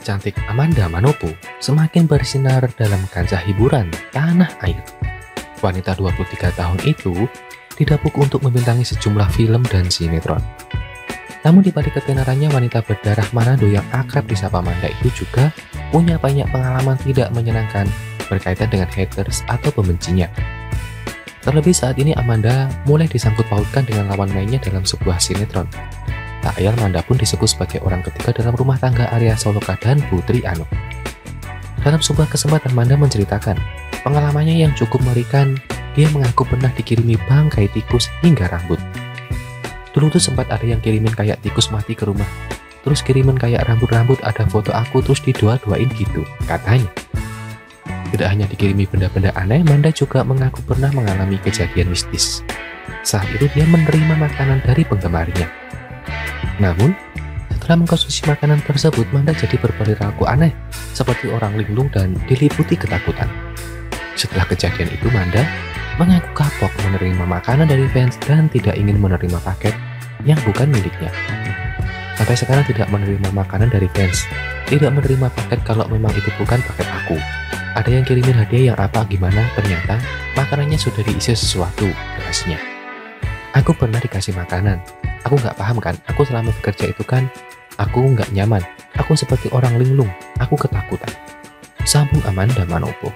cantik Amanda Manopo semakin bersinar dalam kancah hiburan tanah air. Wanita 23 tahun itu didapuk untuk membintangi sejumlah film dan sinetron. Namun di balik ketenarannya, wanita berdarah Manado yang akrab disapa Amanda itu juga punya banyak pengalaman tidak menyenangkan berkaitan dengan haters atau pembencinya. Terlebih saat ini Amanda mulai disangkut pautkan dengan lawan mainnya dalam sebuah sinetron. Tak ayal Amanda pun disebut sebagai orang ketiga dalam rumah tangga Arya Saloka dan Putri Anu. Dalam sebuah kesempatan Amanda menceritakan pengalamannya yang cukup mengerikan. Dia mengaku pernah dikirimi bangkai tikus hingga rambut. Dulu tuh sempat ada yang kirimin kayak tikus mati ke rumah, terus kirimin kayak rambut-rambut ada foto aku terus didoa-doain gitu, katanya. Tidak hanya dikirimi benda-benda aneh, Amanda juga mengaku pernah mengalami kejadian mistis. Saat itu dia menerima makanan dari penggemarnya. Namun, setelah mengkonsumsi makanan tersebut, Amanda jadi berperilaku aneh, seperti orang linglung dan diliputi ketakutan. Setelah kejadian itu, Amanda mengaku kapok menerima makanan dari fans dan tidak ingin menerima paket yang bukan miliknya. Sampai sekarang tidak menerima makanan dari fans, tidak menerima paket kalau memang itu bukan paket aku. Ada yang kirimin hadiah yang apa gimana, ternyata makanannya sudah diisi sesuatu, jelasnya. Aku pernah dikasih makanan, aku nggak paham kan, aku selama bekerja itu kan, aku nggak nyaman, aku seperti orang linglung, aku ketakutan. Sambung Amanda Manopo.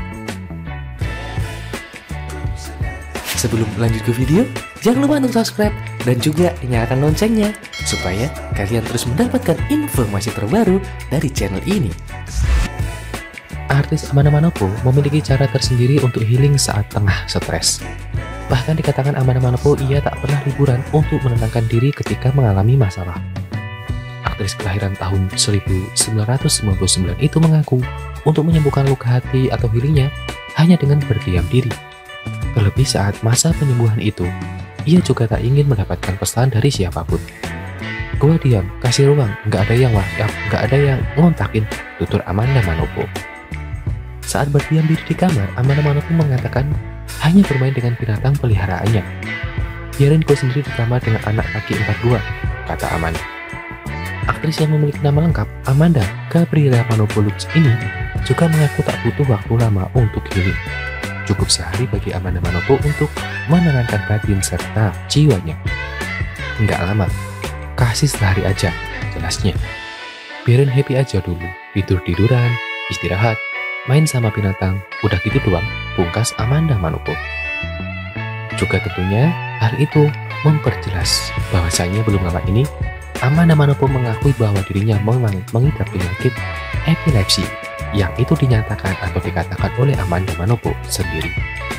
Sebelum lanjut ke video, jangan lupa untuk subscribe dan juga nyalakan loncengnya supaya kalian terus mendapatkan informasi terbaru dari channel ini. Artis Amanda Manopo memiliki cara tersendiri untuk healing saat tengah stres. Bahkan dikatakan Amanda Manopo ia tak pernah liburan untuk menenangkan diri ketika mengalami masalah. Aktris kelahiran tahun 1999 itu mengaku untuk menyembuhkan luka hati atau healingnya hanya dengan berdiam diri. Terlebih saat masa penyembuhan itu, ia juga tak ingin mendapatkan pesan dari siapapun. Gua diam, kasih ruang, nggak ada yang WhatsApp, nggak ada yang ngontakin, tutur Amanda Manopo. Saat berdiam diri di kamar, Amanda Manopo mengatakan hanya bermain dengan binatang peliharaannya. Biarin gue sendiri di kamar dengan anak kaki 42, kata Amanda. Aktris yang memiliki nama lengkap, Amanda Gabriela Manopo Lux ini, juga mengaku tak butuh waktu lama untuk healing. Cukup sehari bagi Amanda Manopo untuk menenangkan batin serta jiwanya. Nggak lama, kasih sehari aja, jelasnya. Biarin happy aja dulu, tidur-tiduran, istirahat, main sama binatang, udah gitu doang, pungkas Amanda Manopo. Juga tentunya hal itu memperjelas bahwasanya belum lama ini Amanda Manopo mengakui bahwa dirinya memang mengidap penyakit epilepsi yang itu dinyatakan atau dikatakan oleh Amanda Manopo sendiri.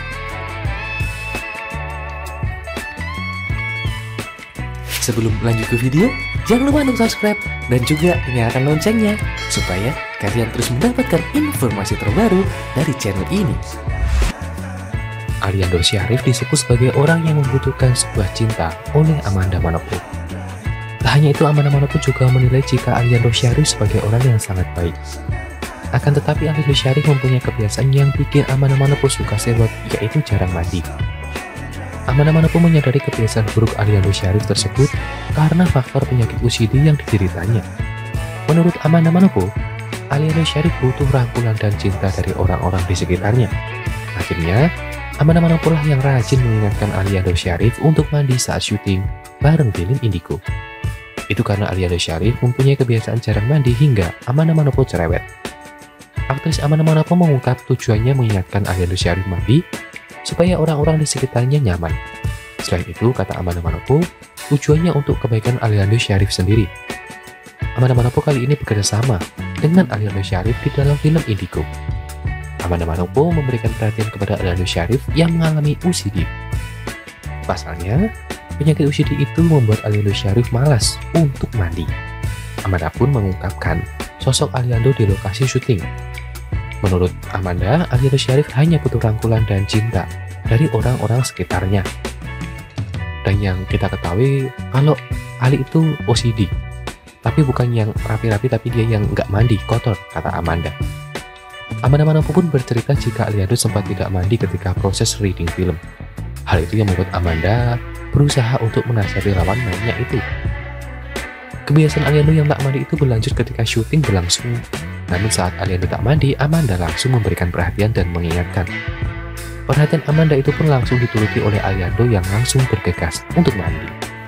Sebelum lanjut ke video, jangan lupa untuk subscribe dan juga nyalakan loncengnya supaya kalian terus mendapatkan informasi terbaru dari channel ini. Aliando Syarif disebut sebagai orang yang membutuhkan sebuah cinta oleh Amanda Manopo. Tak hanya itu, Amanda Manopo juga menilai jika Aliando Syarif sebagai orang yang sangat baik. Akan tetapi Aliando Syarif mempunyai kebiasaan yang bikin Amanda Manopo suka sewot, yaitu jarang mandi. Amanda Manopo menyadari kebiasaan buruk Aliando Syarif tersebut karena faktor penyakit OCD yang dideritanya. Menurut Amanda Manopo, Aliando Syarif butuh rangkulan dan cinta dari orang-orang di sekitarnya. Akhirnya, Amanda Manopo lah yang rajin mengingatkan Aliando Syarif untuk mandi saat syuting bareng film Indigo. Itu karena Aliando Syarif mempunyai kebiasaan jarang mandi hingga Amanda Manopo cerewet. Aktris Amanda Manopo mengungkap tujuannya mengingatkan Aliando Syarif mandi supaya orang-orang di sekitarnya nyaman. Selain itu, kata Amanda Manopo, tujuannya untuk kebaikan Aliando Syarif sendiri. Amanda Manopo kali ini bekerja sama dengan Aliando Syarif di dalam film Indigo. Amanda Manopo memberikan perhatian kepada Aliando Syarif yang mengalami OCD. Pasalnya, penyakit OCD itu membuat Aliando Syarif malas untuk mandi. Amanda pun mengungkapkan sosok Aliando di lokasi syuting. Menurut Amanda, Aliando Syarif hanya butuh rangkulan dan cinta dari orang-orang sekitarnya. Dan yang kita ketahui, kalau Ali itu OCD, tapi bukan yang rapi-rapi, tapi dia yang nggak mandi, kotor, kata Amanda. Amanda Manopo pun bercerita jika Aliando sempat tidak mandi ketika proses reading film. Hal itu yang membuat Amanda berusaha untuk menasihati lawan mainnya itu. Kebiasaan Aliando yang tak mandi itu berlanjut ketika syuting berlangsung. Namun saat Aliando tak mandi, Amanda langsung memberikan perhatian dan mengingatkan. Perhatian Amanda itu pun langsung dituruti oleh Aliando yang langsung bergegas untuk mandi.